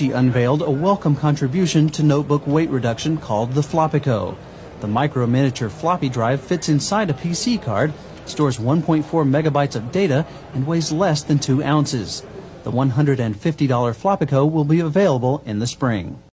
she unveiled a welcome contribution to notebook weight reduction called the Flopico. The micro miniature floppy drive fits inside a PC card, stores 1.4 megabytes of data, and weighs less than 2 ounces. The $150 Flopico will be available in the spring.